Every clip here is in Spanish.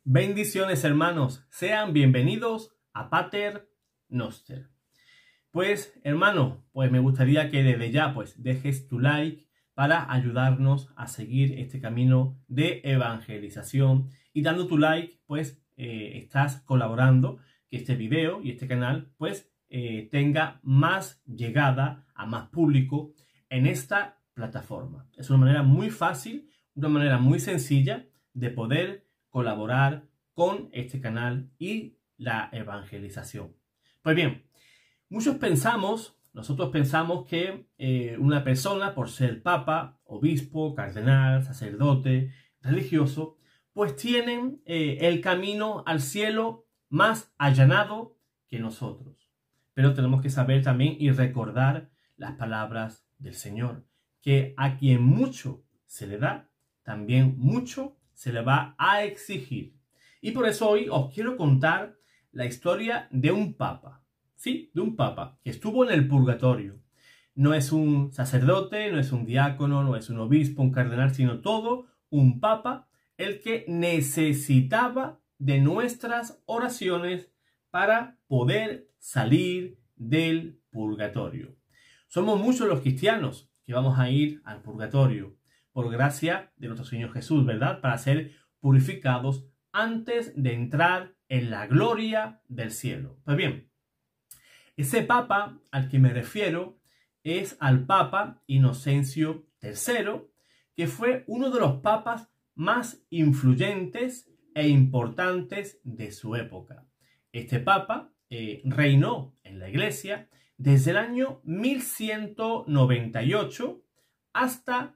Bendiciones, hermanos, sean bienvenidos a Pater Noster. Pues hermano, me gustaría que desde ya dejes tu like para ayudarnos a seguir este camino de evangelización, y dando tu like estás colaborando que este video y este canal tenga más llegada a más público en esta plataforma. Es una manera muy fácil, una manera muy sencilla de poder colaborar con este canal y la evangelización. Pues bien, nosotros pensamos que una persona, por ser papa, obispo, cardenal, sacerdote, religioso, tienen el camino al cielo más allanado que nosotros. Pero tenemos que saber también y recordar las palabras del Señor, que a quien mucho se le da, también mucho se le va a exigir. Y por eso hoy os quiero contar la historia de un papa. Sí, de un papa que estuvo en el purgatorio. No es un sacerdote, no es un diácono, no es un obispo, un cardenal, sino todo un papa, el que necesitaba de nuestras oraciones para poder salir del purgatorio. Somos muchos los cristianos que vamos a ir al purgatorio por gracia de nuestro Señor Jesús, ¿verdad? Para ser purificados antes de entrar en la gloria del cielo. Pues bien, ese papa al que me refiero es al Papa Inocencio III, que fue uno de los papas más influyentes e importantes de su época. Este papa reinó en la Iglesia desde el año 1198 hasta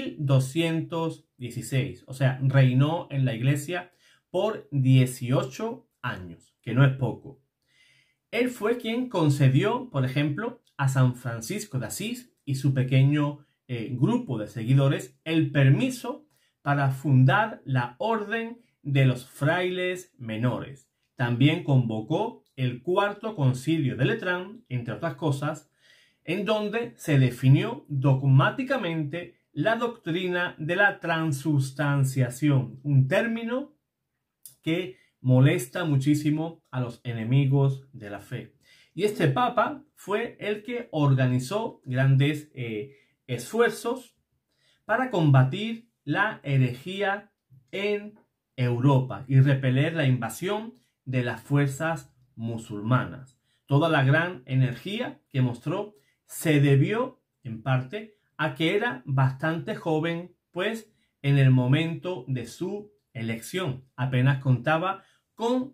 1216. O sea, reinó en la Iglesia por 18 años, que no es poco. Él fue quien concedió, por ejemplo, a San Francisco de Asís y su pequeño grupo de seguidores el permiso para fundar la Orden de los Frailes Menores. También convocó el Cuarto Concilio de Letrán, entre otras cosas, en donde se definió dogmáticamente la doctrina de la transubstanciación, un término que molesta muchísimo a los enemigos de la fe. Y este papa fue el que organizó grandes esfuerzos para combatir la herejía en Europa y repeler la invasión de las fuerzas musulmanas. Toda la gran energía que mostró se debió, en parte, a que era bastante joven, en el momento de su elección. Apenas contaba con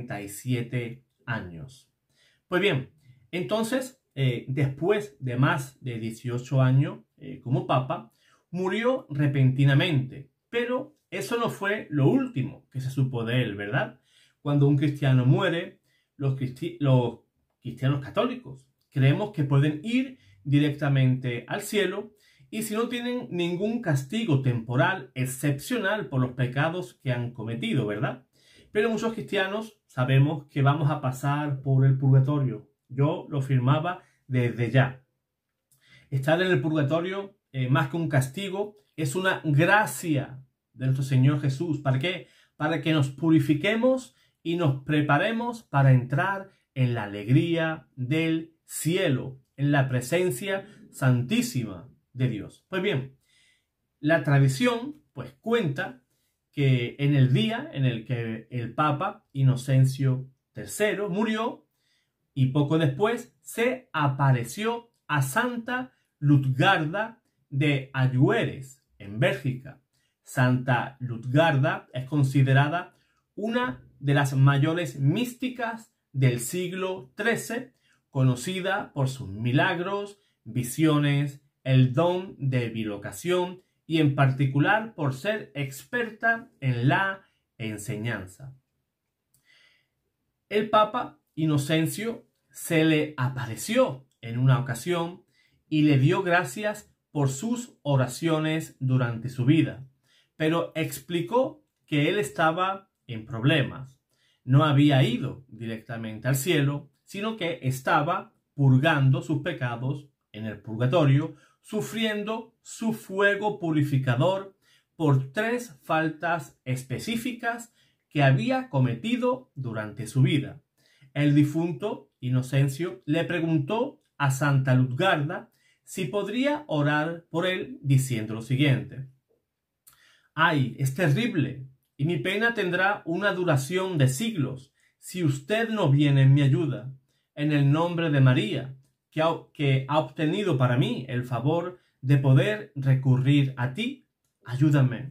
37 años. Pues bien, entonces, después de más de 18 años como papa, murió repentinamente. Pero eso no fue lo último que se supo de él, ¿verdad? Cuando un cristiano muere, los cristianos católicos creemos que pueden ir directamente al cielo, y si no tienen ningún castigo temporal excepcional por los pecados que han cometido, ¿verdad? Pero muchos cristianos sabemos que vamos a pasar por el purgatorio. Yo lo firmaba desde ya. Estar en el purgatorio, más que un castigo, es una gracia de nuestro Señor Jesús. ¿Para qué? Para que nos purifiquemos y nos preparemos para entrar en la alegría del cielo, en la presencia santísima de Dios. Pues bien, la tradición cuenta que en el día en el que el Papa Inocencio III murió, y poco después se apareció a Santa Lutgarda de Allueres, en Bélgica. Santa Lutgarda es considerada una de las mayores místicas del siglo XIII, conocida por sus milagros, visiones, el don de bilocación y en particular por ser experta en la enseñanza. El Papa Inocencio se le apareció en una ocasión y le dio gracias por sus oraciones durante su vida, pero explicó que él estaba en problemas. No había ido directamente al cielo, sino que estaba purgando sus pecados en el purgatorio, sufriendo su fuego purificador por 3 faltas específicas que había cometido durante su vida. El difunto Inocencio le preguntó a Santa Lutgarda si podría orar por él diciendo lo siguiente: «Ay, es terrible, y mi pena tendrá una duración de siglos si usted no viene en mi ayuda. En el nombre de María, que ha obtenido para mí el favor de poder recurrir a ti, ayúdame».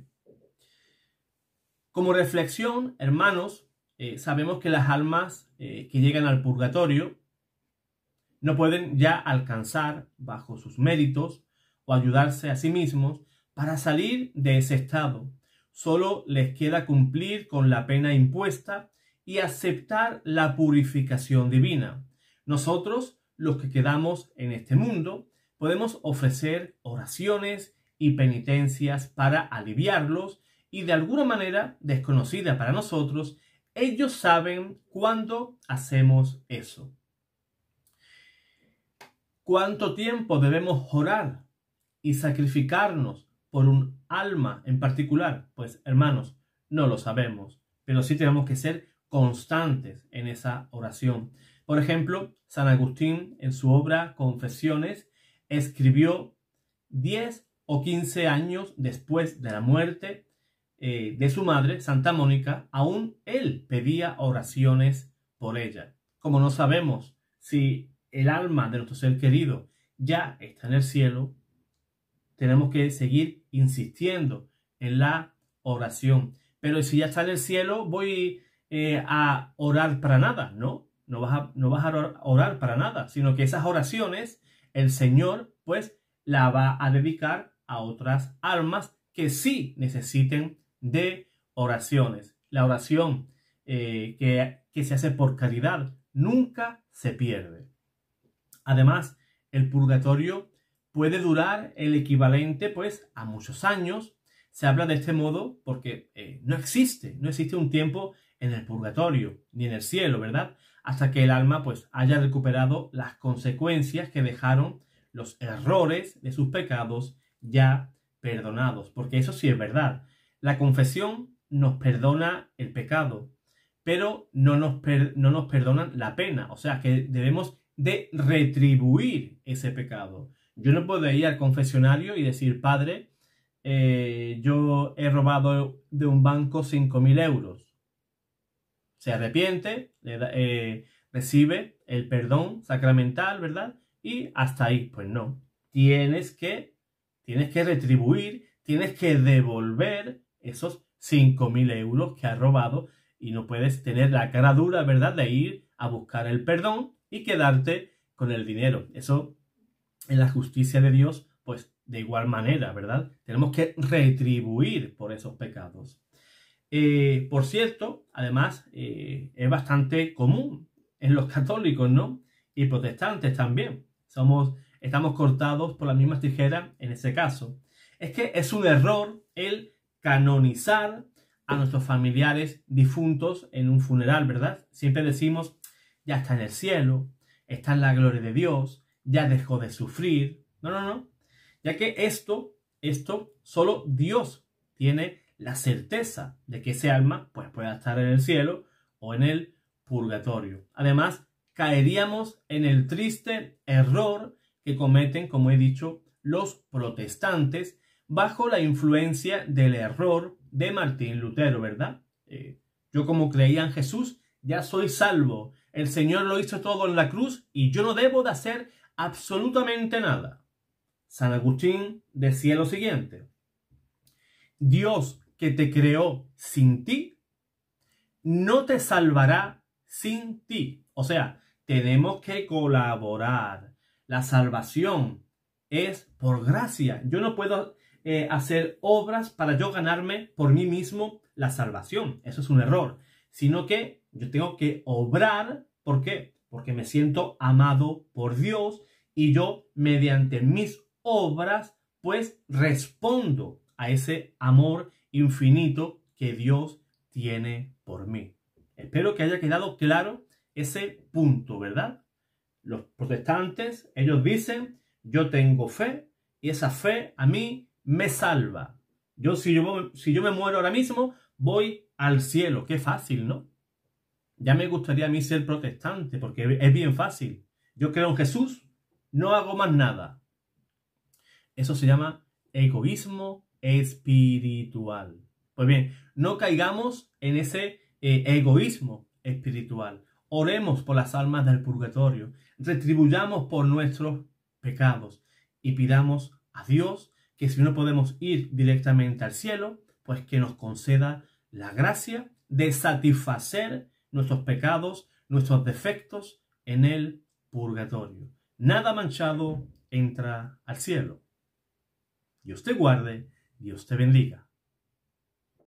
Como reflexión, hermanos, sabemos que las almas que llegan al purgatorio no pueden ya alcanzar bajo sus méritos o ayudarse a sí mismos para salir de ese estado. Solo les queda cumplir con la pena impuesta y aceptar la purificación divina. Nosotros, los que quedamos en este mundo, podemos ofrecer oraciones y penitencias para aliviarlos y de alguna manera desconocida para nosotros, ellos saben cuándo hacemos eso. ¿Cuánto tiempo debemos orar y sacrificarnos por un alma en particular? Pues, hermanos, no lo sabemos, pero sí tenemos que ser constantes en esa oración. Por ejemplo, San Agustín, en su obra Confesiones, escribió 10 o 15 años después de la muerte de su madre, Santa Mónica, aún él pedía oraciones por ella. Como no sabemos si el alma de nuestro ser querido ya está en el cielo, tenemos que seguir insistiendo en la oración. Pero si ya está en el cielo, voy a orar para nada. No vas a orar para nada, sino que esas oraciones el Señor pues la va a dedicar a otras almas que sí necesiten de oraciones. La oración que se hace por caridad nunca se pierde. Además, el purgatorio puede durar el equivalente pues a muchos años. Se habla de este modo porque no existe un tiempo en el purgatorio ni en el cielo, ¿verdad? Hasta que el alma pues haya recuperado las consecuencias que dejaron los errores de sus pecados ya perdonados. Porque eso sí es verdad. La confesión nos perdona el pecado, pero no nos perdonan la pena. O sea que debemos de retribuir ese pecado. Yo no puedo ir al confesionario y decir: Padre, yo he robado de un banco 5.000 euros. Se arrepiente, recibe el perdón sacramental, ¿verdad? Y hasta ahí, pues no. Tienes que retribuir, tienes que devolver esos 5.000 euros que has robado y no puedes tener la cara dura, ¿verdad?, de ir a buscar el perdón y quedarte con el dinero. Eso, en la justicia de Dios, pues de igual manera, ¿verdad? Tenemos que retribuir por esos pecados. Por cierto, además, es bastante común en los católicos, ¿no? Y protestantes también. Estamos cortados por las mismas tijeras en ese caso. Es que es un error el canonizar a nuestros familiares difuntos en un funeral, ¿verdad? Siempre decimos: ya está en el cielo, está en la gloria de Dios, ya dejó de sufrir. No. Ya que esto solo Dios tiene la certeza de que ese alma pues pueda estar en el cielo o en el purgatorio. Además, caeríamos en el triste error que cometen, como he dicho, los protestantes bajo la influencia del error de Martín Lutero, ¿verdad? Yo, como creía en Jesús, ya soy salvo. El Señor lo hizo todo en la cruz y yo no debo de hacer absolutamente nada. San Agustín decía lo siguiente: Dios, que te creó sin ti, no te salvará sin ti. O sea, tenemos que colaborar. La salvación es por gracia. Yo no puedo hacer obras para yo ganarme por mí mismo la salvación. Eso es un error. Sino que yo tengo que obrar. ¿Por qué? Porque me siento amado por Dios y yo, mediante mis obras, pues respondo a ese amor infinito que Dios tiene por mí. Espero que haya quedado claro ese punto, ¿verdad? Los protestantes, ellos dicen: yo tengo fe y esa fe a mí me salva. Si yo me muero ahora mismo, voy al cielo. Qué fácil, ¿no? Ya me gustaría a mí ser protestante, porque es bien fácil. Yo creo en Jesús, no hago más nada. Eso se llama egoísmo espiritual. Pues bien, no caigamos en ese egoísmo espiritual. Oremos por las almas del purgatorio, retribuyamos por nuestros pecados y pidamos a Dios que si no podemos ir directamente al cielo, pues que nos conceda la gracia de satisfacer nuestros pecados, nuestros defectos en el purgatorio. Nada manchado entra al cielo. Dios te guarde, Dios te bendiga.